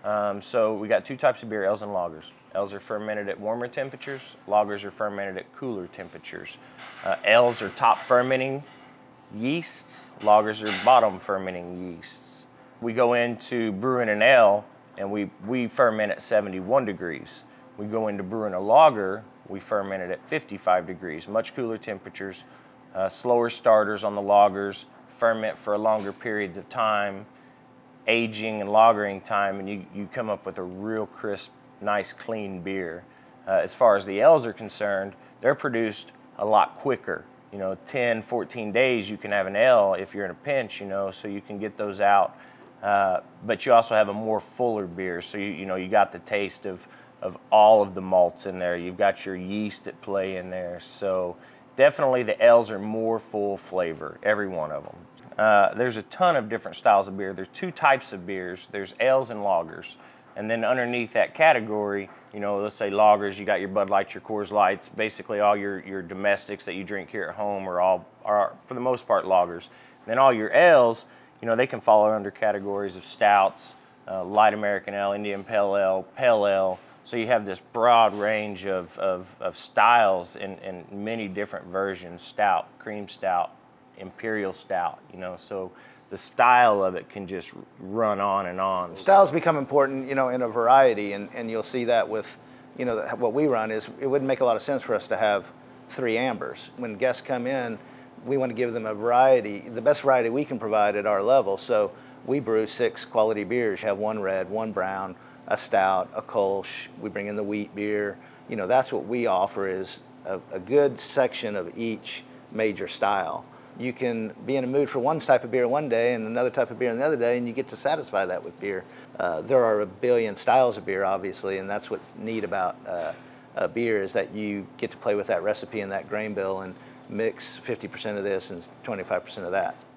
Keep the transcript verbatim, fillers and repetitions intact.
Um, so we got two types of beer, ales and lagers. Ales are fermented at warmer temperatures. Lagers are fermented at cooler temperatures. Uh, ales are top fermenting yeasts. Lagers are bottom fermenting yeasts. We go into brewing an ale and we, we ferment at seventy-one degrees. We go into brewing a lager, we ferment it at fifty-five degrees, much cooler temperatures, uh, slower starters on the lagers, ferment for longer periods of time, aging and lagering time, and you, you come up with a real crisp, nice, clean beer. Uh, as far as the ales are concerned, they're produced a lot quicker. You know, ten, fourteen days you can have an ale if you're in a pinch, you know, so you can get those out. Uh, but you also have a more fuller beer, so you, you know, you got the taste of, of all of the malts in there. You've got your yeast at play in there. So definitely the ales are more full flavor, every one of them. Uh, there's a ton of different styles of beer. There's two types of beers. There's ales and lagers. And then underneath that category, you know, let's say lagers, you got your Bud Lights, your Coors Lights, basically all your, your domestics that you drink here at home are all, are for the most part, lagers. And then all your ales, you know, they can fall under categories of stouts, uh, light American ale, Indian Pale Ale, Pale Ale. So you have this broad range of, of, of styles in, in many different versions, stout, cream stout, imperial stout, you know, so the style of it can just run on and on. Styles become important, you know, in a variety, and, and you'll see that with, you know, what we run is it wouldn't make a lot of sense for us to have three ambers. When guests come in, we want to give them a variety, the best variety we can provide at our level. So we brew six quality beers. You have one red, one brown, a stout, a kolsch. We bring in the wheat beer. You know, that's what we offer is a, a good section of each major style. You can be in a mood for one type of beer one day and another type of beer the other day, and you get to satisfy that with beer. Uh, there are a billion styles of beer, obviously, and that's what's neat about uh, uh, beer is that you get to play with that recipe and that grain bill and mix fifty percent of this and twenty-five percent of that.